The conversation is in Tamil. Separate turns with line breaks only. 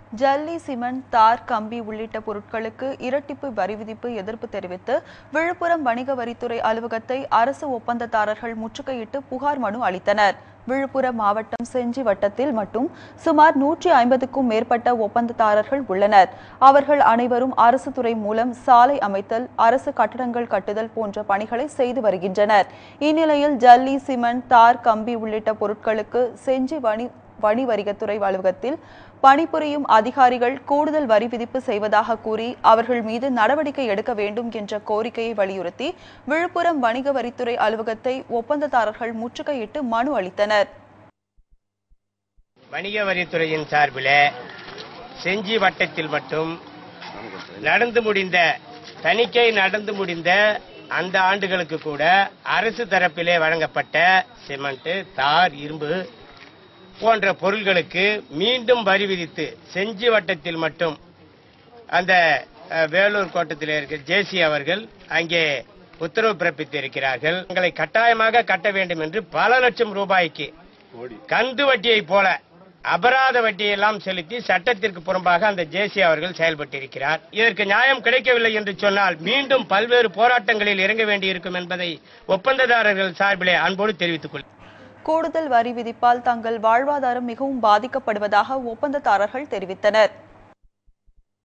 ஜல்லி, சிமெண்ட், தார், கம்பி உள்ளிட்ட பொருட்களுக்கு இரட்டிப்பு வரி விதிப்பு எதிர்ப்பு தெரிவித்து விழுப்புரம் வணிக வரித்துறை அலுவலகத்தை அரசு ஒப்பந்ததாரர்கள் முற்றுகையிட்டு புகார் மனு அளித்தனர். விழுப்புரம் மாவட்டம் செஞ்சி வட்டத்தில் மட்டும் சுமார் 150க்கும் மேற்பட்ட ஒப்பந்ததாரர்கள் உள்ளனர். அவர்கள் அனைவரும் அரசு துறை மூலம் சாலை அமைத்தல், அரசு கட்டடங்கள் கட்டுதல் போன்ற பணிகளை செய்து வருகின்றனர். இந்நிலையில் ஜல்லி, சிமெண்ட், தார், கம்பி உள்ளிட்ட பொருட்களுக்கு செஞ்சி வணிகத்துறை அலுவலகத்தில் பணிபுரியும் அதிகாரிகள் கூடுதல் வரி விதிப்பு செய்வதாக கூறி அவர்கள் மீது நடவடிக்கை எடுக்க வேண்டும் என்ற கோரிக்கையை வலியுறுத்தி விழுப்புரம் வணிக வரித்துறை அலுவலகத்தை ஒப்பந்ததாரர்கள் முற்றுகையிட்டு மனு அளித்தனர்.
வணிக வரித்துறையின் சார்பில் செஞ்சி வட்டத்தில் மட்டும் தணிக்கை நடந்து முடிந்த அந்த ஆண்டுகளுக்கு கூட அரசு தரப்பிலே வழங்கப்பட்ட சிமெண்ட், தார், இரும்பு போன்ற பொருட்களுக்கு மீண்டும் வரி விதித்து செஞ்சி வட்டத்தில் மட்டும் அந்த வேலூர் கோட்டத்தில் இருக்கிற ஜேசி அவர்கள் அங்கே உத்தரவு பிறப்பித்திருக்கிறார்கள். எங்களை கட்டாயமாக கட்ட வேண்டும் என்று பல லட்சம் ரூபாய்க்கு கந்து வட்டியை போல அபராத வட்டியெல்லாம் செலுத்தி சட்டத்திற்கு புறம்பாக அந்த ஜேசி அவர்கள் செயல்பட்டிருக்கிறார். இதற்கு நியாயம் கிடைக்கவில்லை என்று சொன்னால் மீண்டும் பல்வேறு போராட்டங்களில் இறங்க வேண்டியிருக்கும் என்பதை ஒப்பந்ததாரர்கள் சார்பிலே அன்போடு தெரிவித்துக் கொள்கிறேன்.
கூடுதல் வரி விதிப்பால் தங்கள் வாழ்வாதாரம் மிகவும் பாதிக்கப்படுவதாக ஒப்பந்ததாரர்கள் தெரிவித்தனர்.